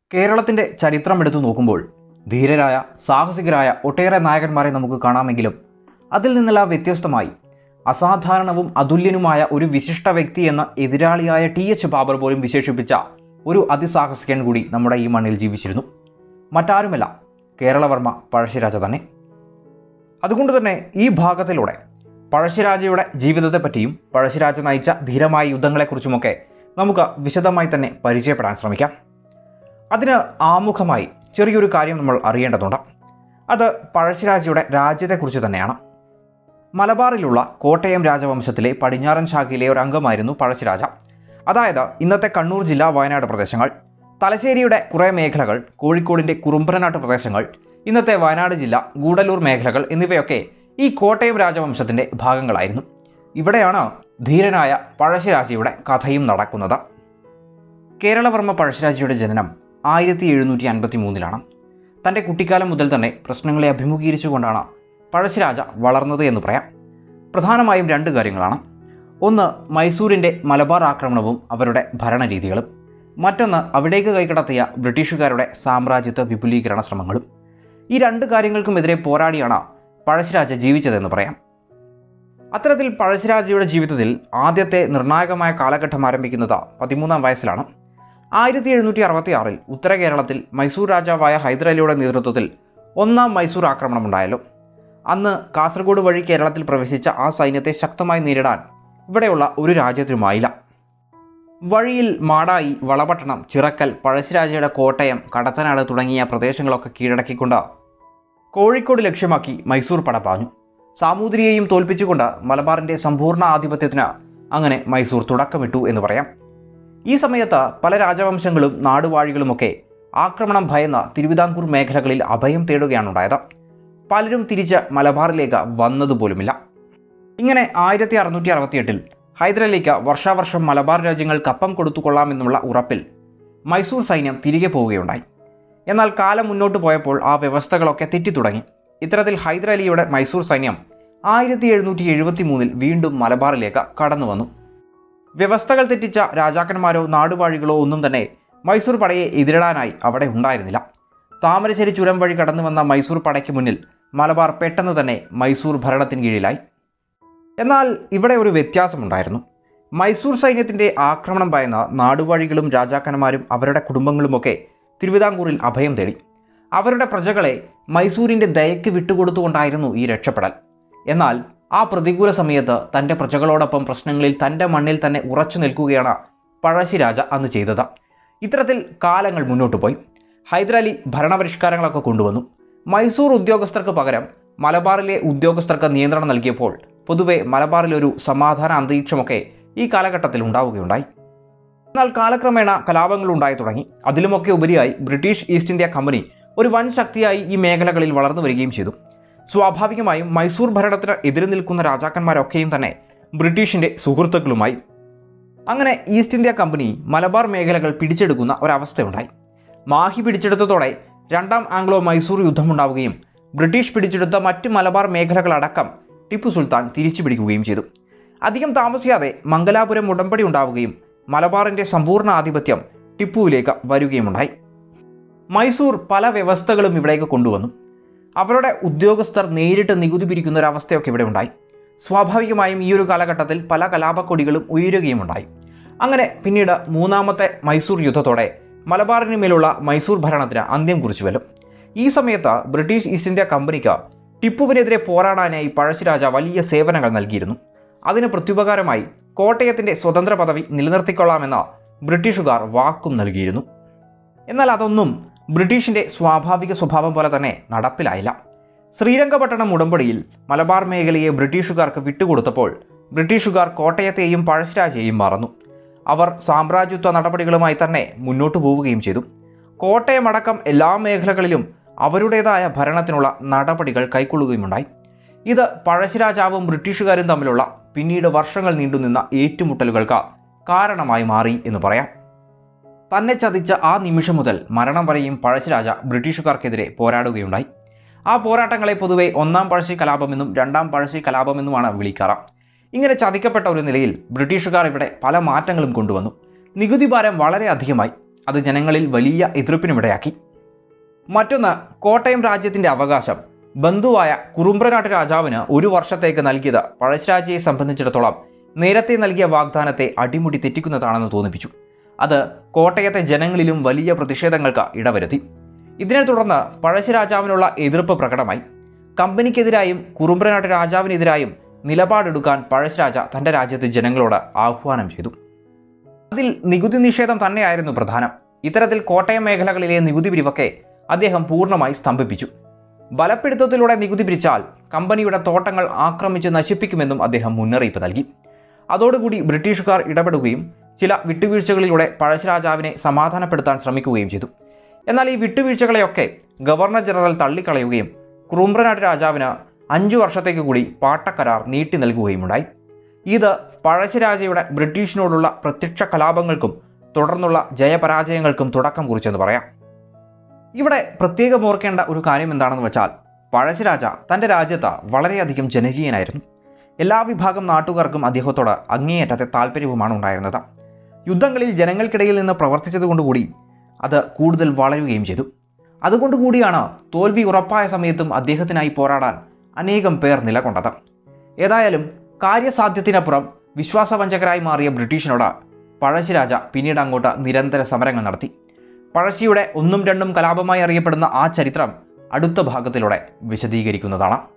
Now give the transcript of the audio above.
കേരളത്തിൻ്റെ ചരിത്രം എടുത്തു നോക്കുമ്പോൾ ധീരരായ സാഹസികരായ ഒട്ടേറെ നായകന്മാരെ നമുക്ക് കാണാമെങ്കിലും അതിൽ നിന്നെല്ലാം വ്യത്യസ്തമായി അസാധാരണവും അതുല്യനുമായ ഒരു വിശിഷ്ട വ്യക്തി എന്ന എതിരാളിയായ ടി.എച്ച്. ബാബർ പോലും വിശേഷിപ്പിച്ച ഒരു അതിസാഹസികൻ കൂടി നമ്മുടെ ഈ മണ്ണിൽ ജീവിച്ചിരുന്നു. മറ്റാരുമല്ല, കേരളവർമ്മ പഴശ്ശിരാജ തന്നെ. അതുകൊണ്ട് തന്നെ ഈ ഭാഗത്തിലൂടെ പഴശ്ശിരാജയുടെ ജീവിതത്തെപ്പറ്റിയും പഴശ്ശിരാജ നയിച്ച ധീരമായ യുദ്ധങ്ങളെക്കുറിച്ചുമൊക്കെ നമുക്ക് വിശദമായി തന്നെ പരിചയപ്പെടാൻ ശ്രമിക്കാം. അതിന് ആമുഖമായി ചെറിയൊരു കാര്യം നമ്മൾ അറിയേണ്ടതുണ്ട്. അത് പഴശ്ശിരാജയുടെ രാജ്യത്തെക്കുറിച്ച് തന്നെയാണ്. മലബാറിലുള്ള കോട്ടയം രാജവംശത്തിലെ പടിഞ്ഞാറൻ ശാഖയിലെ ഒരു അംഗമായിരുന്നു പഴശ്ശിരാജ. അതായത് ഇന്നത്തെ കണ്ണൂർ ജില്ല, വയനാട് പ്രദേശങ്ങൾ, തലശ്ശേരിയുടെ കുറേ മേഖലകൾ, കോഴിക്കോടിൻ്റെ കുറുമ്പനാട്ട് പ്രദേശങ്ങൾ, ഇന്നത്തെ വയനാട് ജില്ല, ഗൂഡല്ലൂർ മേഖലകൾ എന്നിവയൊക്കെ ഈ കോട്ടയം രാജവംശത്തിൻ്റെ ഭാഗങ്ങളായിരുന്നു. ഇവിടെയാണ് ധീരനായ പഴശ്ശിരാജയുടെ കഥയും നടക്കുന്നത്. കേരളവർമ്മ പഴശ്ശിരാജയുടെ ജനനം 1753 തൻ്റെ കുട്ടിക്കാലം മുതൽ തന്നെ പ്രശ്നങ്ങളെ അഭിമുഖീകരിച്ചുകൊണ്ടാണ് പഴശ്ശിരാജ വളർന്നത് എന്ന് പറയാം. പ്രധാനമായും രണ്ട് കാര്യങ്ങളാണ്. ഒന്ന്, മൈസൂരിൻ്റെ മലബാർ ആക്രമണവും അവരുടെ ഭരണരീതികളും. മറ്റൊന്ന്, അവിടേക്ക് കൈക്കടത്തിയ ബ്രിട്ടീഷുകാരുടെ സാമ്രാജ്യത്വ വിപുലീകരണ ശ്രമങ്ങളും. ഈ രണ്ട് കാര്യങ്ങൾക്കുമെതിരെ പോരാടിയാണ് പഴശ്ശിരാജ ജീവിച്ചതെന്ന് പറയാം. അത്തരത്തിൽ പഴശ്ശിരാജയുടെ ജീവിതത്തിൽ ആദ്യത്തെ നിർണായകമായ കാലഘട്ടം ആരംഭിക്കുന്നത് 13-ാം വയസ്സിലാണ്. 1766 ഉത്തര കേരളത്തിൽ മൈസൂർ രാജാവായ ഹൈദരലിയുടെ നേതൃത്വത്തിൽ 1-ാം മൈസൂർ ആക്രമണമുണ്ടായല്ലോ. അന്ന് കാസർഗോഡ് വഴി കേരളത്തിൽ പ്രവേശിച്ച ആ സൈന്യത്തെ ശക്തമായി നേരിടാൻ ഇവിടെയുള്ള ഒരു രാജ്യത്തിനുമായില്ല. വഴിയിൽ മാടായി, വളപട്ടണം, ചിറക്കൽ, പഴശ്ശിരാജയുടെ കോട്ടയം, കടത്തനാട് തുടങ്ങിയ പ്രദേശങ്ങളൊക്കെ കീഴടക്കിക്കൊണ്ട് കോഴിക്കോട് ലക്ഷ്യമാക്കി മൈസൂർ പട പാഞ്ഞു. സാമൂതിരിയെയും തോൽപ്പിച്ചുകൊണ്ട് മലബാറിൻ്റെ സമ്പൂർണ്ണ ആധിപത്യത്തിന് അങ്ങനെ മൈസൂർ തുടക്കമിട്ടു എന്ന് പറയാം. ഈ സമയത്ത് പല രാജവംശങ്ങളും നാടുവാഴികളുമൊക്കെ ആക്രമണം ഭയന്ന് തിരുവിതാംകൂർ മേഖലകളിൽ അഭയം തേടുകയാണുണ്ടായത്. പലരും തിരിച്ച് മലബാറിലേക്ക് വന്നതുപോലുമില്ല. ഇങ്ങനെ 1668 ഹൈദരലിക്ക് വർഷാവർഷം മലബാർ രാജ്യങ്ങൾ കപ്പം കൊടുത്തുകൊള്ളാമെന്നുള്ള ഉറപ്പിൽ മൈസൂർ സൈന്യം തിരികെ പോവുകയുണ്ടായി. എന്നാൽ കാലം മുന്നോട്ട് പോയപ്പോൾ ആ വ്യവസ്ഥകളൊക്കെ തെറ്റിത്തുടങ്ങി. ഇത്തരത്തിൽ ഹൈദരലിയുടെ മൈസൂർ സൈന്യം 1773 വീണ്ടും മലബാറിലേക്ക് കടന്നു വന്നു. വ്യവസ്ഥകൾ തെറ്റിച്ച രാജാക്കന്മാരോ നാടുവാഴികളോ ഒന്നും തന്നെ മൈസൂർ പടയെ എതിരിടാനായി അവിടെ ഉണ്ടായിരുന്നില്ല. താമരശ്ശേരി ചുരം വഴി കടന്നു വന്ന മൈസൂർ പടയ്ക്ക് മുന്നിൽ മലബാർ പെട്ടെന്ന് തന്നെ മൈസൂർ ഭരണത്തിന് കീഴിലായി. എന്നാൽ ഇവിടെ ഒരു വ്യത്യാസമുണ്ടായിരുന്നു. മൈസൂർ സൈന്യത്തിൻ്റെ ആക്രമണം ഭയന്ന നാടുവാഴികളും രാജാക്കന്മാരും അവരുടെ കുടുംബങ്ങളുമൊക്കെ തിരുവിതാംകൂറിൽ അഭയം തേടി. അവരുടെ പ്രജകളെ മൈസൂരിൻ്റെ ദയയ്ക്ക് വിട്ടുകൊടുത്തുകൊണ്ടായിരുന്നു ഈ രക്ഷപ്പെടൽ. എന്നാൽ ആ പ്രതികൂല സമയത്ത് തൻ്റെ പ്രജകളോടൊപ്പം പ്രശ്നങ്ങളിൽ തൻ്റെ മണ്ണിൽ തന്നെ ഉറച്ചു നിൽക്കുകയാണ് പഴശ്ശിരാജ അന്ന് ചെയ്തത്. ഇത്തരത്തിൽ കാലങ്ങൾ മുന്നോട്ട് പോയി. ഹൈദരലി ഭരണപരിഷ്കാരങ്ങളൊക്കെ കൊണ്ടുവന്നു. മൈസൂർ ഉദ്യോഗസ്ഥർക്ക് പകരം മലബാറിലെ ഉദ്യോഗസ്ഥർക്ക് നിയന്ത്രണം നൽകിയപ്പോൾ പൊതുവെ മലബാറിലൊരു സമാധാന അന്തരീക്ഷമൊക്കെ ഈ കാലഘട്ടത്തിൽ ഉണ്ടാവുകയുണ്ടായി. എന്നാൽ കാലക്രമേണ കലാപങ്ങൾ ഉണ്ടായി തുടങ്ങി. അതിലുമൊക്കെ ഉപരിയായി ബ്രിട്ടീഷ് ഈസ്റ്റ് ഇന്ത്യ കമ്പനി ഒരു വൻ ശക്തിയായി ഈ മേഖലകളിൽ വളർന്നു വരികയും ചെയ്തു. സ്വാഭാവികമായും മൈസൂർ ഭരണത്തിന് എതിര് നിൽക്കുന്ന രാജാക്കന്മാരൊക്കെയും തന്നെ ബ്രിട്ടീഷിൻ്റെ സുഹൃത്തുക്കളുമായി. അങ്ങനെ ഈസ്റ്റ് ഇന്ത്യ കമ്പനി മലബാർ മേഖലകൾ പിടിച്ചെടുക്കുന്ന ഒരവസ്ഥയുണ്ടായി. മാഹി പിടിച്ചെടുത്തതോടെ 2-ാം ആംഗ്ലോ മൈസൂർ യുദ്ധമുണ്ടാവുകയും ബ്രിട്ടീഷ് പിടിച്ചെടുത്ത മറ്റ് മലബാർ മേഖലകളടക്കം ടിപ്പു സുൽത്താൻ തിരിച്ചു പിടിക്കുകയും ചെയ്തു. അധികം താമസിയാതെ മംഗലാപുരം ഉടമ്പടി ഉണ്ടാവുകയും മലബാറിൻ്റെ സമ്പൂർണ്ണ ആധിപത്യം ടിപ്പുവിലേക്ക് വരികയുമുണ്ടായി. മൈസൂർ പല വ്യവസ്ഥകളും ഇവിടേക്ക് കൊണ്ടുവന്നു. അവരുടെ ഉദ്യോഗസ്ഥർ നേരിട്ട് നികുതി പിരിക്കുന്ന ഒരവസ്ഥയൊക്കെ ഇവിടെ ഉണ്ടായി. സ്വാഭാവികമായും ഈ ഒരു കാലഘട്ടത്തിൽ പല കലാപക്കൊടികളും ഉയരുകയുമുണ്ടായി. അങ്ങനെ പിന്നീട് 3-ാമത്തെ മൈസൂർ യുദ്ധത്തോടെ മലബാറിന് മേലുള്ള മൈസൂർ ഭരണത്തിന് അന്ത്യം കുറിച്ചുവല്ലോ. ഈ സമയത്ത് ബ്രിട്ടീഷ് ഈസ്റ്റ് ഇന്ത്യ കമ്പനിക്ക് ടിപ്പുവിനെതിരെ പോരാടാനായി പഴശ്ശിരാജ വലിയ സേവനങ്ങൾ നൽകിയിരുന്നു. അതിന് പ്രത്യുപകാരമായി കോട്ടയത്തിൻ്റെ സ്വതന്ത്ര പദവി നിലനിർത്തിക്കൊള്ളാമെന്ന് ബ്രിട്ടീഷുകാർ വാക്കും നൽകിയിരുന്നു. എന്നാൽ അതൊന്നും ബ്രിട്ടീഷിൻ്റെ സ്വാഭാവിക സ്വഭാവം പോലെ തന്നെ നടപ്പിലായില്ല. ശ്രീരംഗപട്ടണം ഉടമ്പടിയിൽ മലബാർ മേഖലയെ ബ്രിട്ടീഷുകാർക്ക് വിട്ടുകൊടുത്തപ്പോൾ ബ്രിട്ടീഷുകാർ കോട്ടയത്തെയും പഴശ്ശിരാജയെയും മറന്നു. അവർ സാമ്രാജ്യത്വ നടപടികളുമായി തന്നെ മുന്നോട്ടു പോവുകയും ചെയ്തു. കോട്ടയമടക്കം എല്ലാ മേഖലകളിലും അവരുടേതായ ഭരണത്തിനുള്ള നടപടികൾ കൈക്കൊള്ളുകയുമുണ്ടായി. ഇത് പഴശ്ശിരാജാവും ബ്രിട്ടീഷുകാരും തമ്മിലുള്ള പിന്നീട് വർഷങ്ങൾ നീണ്ടുനിന്ന ഏറ്റുമുട്ടലുകൾക്ക് കാരണമായി മാറി എന്ന് പറയാം. തന്നെ ചതിച്ച ആ നിമിഷം മുതൽ മരണം വരെയും പഴശ്ശിരാജ ബ്രിട്ടീഷുകാർക്കെതിരെ പോരാടുകയുണ്ടായി. ആ പോരാട്ടങ്ങളെ പൊതുവെ 1-ാം പഴശ്ശി കലാപമെന്നും 2-ാം പഴശ്ശി കലാപമെന്നുമാണ് വിളിക്കാറ്. ഇങ്ങനെ ചതിക്കപ്പെട്ട ഒരു നിലയിൽ ബ്രിട്ടീഷുകാർ ഇവിടെ പല മാറ്റങ്ങളും കൊണ്ടുവന്നു. നികുതി ഭാരം വളരെ അധികമായി. അത് ജനങ്ങളിൽ വലിയ എതിർപ്പിനുമിടയാക്കി. മറ്റൊന്ന്, കോട്ടയം രാജ്യത്തിൻ്റെ അവകാശം ബന്ധുവായ കുറുമ്പ്രനാട്ട് രാജാവിന് 1 വർഷത്തേക്ക് നൽകിയത് പഴശ്ശിരാജയെ സംബന്ധിച്ചിടത്തോളം നേരത്തെ നൽകിയ വാഗ്ദാനത്തെ അടിമുടി തെറ്റിക്കുന്നതാണെന്ന് തോന്നിപ്പിച്ചു. അത് കോട്ടയത്തെ ജനങ്ങളിലും വലിയ പ്രതിഷേധങ്ങൾക്ക് ഇടവരുത്തി. ഇതിനെ തുടർന്ന് പഴശ്ശിരാജാവിനുള്ള എതിർപ്പ് പ്രകടമായി. കമ്പനിക്കെതിരായും കുറുമ്പ്രനാട്ട് രാജാവിനെതിരായും നിലപാടെടുക്കാൻ പഴശ്ശിരാജ തൻ്റെ രാജ്യത്തെ ജനങ്ങളോട് ആഹ്വാനം ചെയ്തു. അതിൽ നികുതി നിഷേധം തന്നെയായിരുന്നു പ്രധാനം. ഇത്തരത്തിൽ കോട്ടയം മേഖലകളിലെ നികുതി പിരിവൊക്കെ അദ്ദേഹം പൂർണ്ണമായി സ്തംഭിപ്പിച്ചു. ബലപ്പിടുത്തത്തിലൂടെ നികുതി പിരിച്ചാൽ കമ്പനിയുടെ തോട്ടങ്ങൾ ആക്രമിച്ച് നശിപ്പിക്കുമെന്നും അദ്ദേഹം മുന്നറിയിപ്പ് നൽകി. അതോടുകൂടി ബ്രിട്ടീഷുകാർ ഇടപെടുകയും ചില വിട്ടുവീഴ്ചകളിലൂടെ പഴശ്ശിരാജാവിനെ സമാധാനപ്പെടുത്താൻ ശ്രമിക്കുകയും ചെയ്തു. എന്നാൽ ഈ വിട്ടുവീഴ്ചകളെയൊക്കെ ഗവർണർ ജനറൽ തള്ളിക്കളയുകയും കുറുമ്പ്രനാട്ട് രാജാവിന് 5 വർഷത്തേക്ക് കൂടി പാട്ടക്കരാർ നീട്ടി നൽകുകയുമുണ്ടായി. ഇത് പഴശ്ശിരാജയുടെ ബ്രിട്ടീഷിനോടുള്ള പ്രത്യക്ഷ കലാപങ്ങൾക്കും തുടർന്നുള്ള ജയപരാജയങ്ങൾക്കും തുടക്കം കുറിച്ചെന്ന് പറയാം. ഇവിടെ പ്രത്യേകം ഓർക്കേണ്ട ഒരു കാര്യം എന്താണെന്ന് വെച്ചാൽ, പഴശ്ശിരാജ തൻ്റെ രാജ്യത്ത് വളരെയധികം ജനകീയനായിരുന്നു. എല്ലാ വിഭാഗം നാട്ടുകാർക്കും അദ്ദേഹത്തോട് അങ്ങേയറ്റത്തെ താല്പര്യവുമാണ് ഉണ്ടായിരുന്നത്. യുദ്ധങ്ങളിൽ ജനങ്ങൾക്കിടയിൽ നിന്ന് പ്രവർത്തിച്ചതുകൊണ്ടുകൂടി അത് കൂടുതൽ വളരുകയും ചെയ്തു. അതുകൊണ്ടുകൂടിയാണ് തോൽവി ഉറപ്പായ സമയത്തും അദ്ദേഹത്തിനായി പോരാടാൻ അനേകം പേർ നിലകൊണ്ടത്. ഏതായാലും കാര്യസാധ്യത്തിനപ്പുറം വിശ്വാസവഞ്ചകരായി മാറിയ ബ്രിട്ടീഷിനോട് പഴശ്ശിരാജ പിന്നീട് അങ്ങോട്ട് നിരന്തര സമരങ്ങൾ നടത്തി. പഴശ്ശിയുടെ 1ഉം 2ഉം കലാപമായി അറിയപ്പെടുന്ന ആ ചരിത്രം അടുത്ത ഭാഗത്തിലൂടെ വിശദീകരിക്കുന്നതാണ്.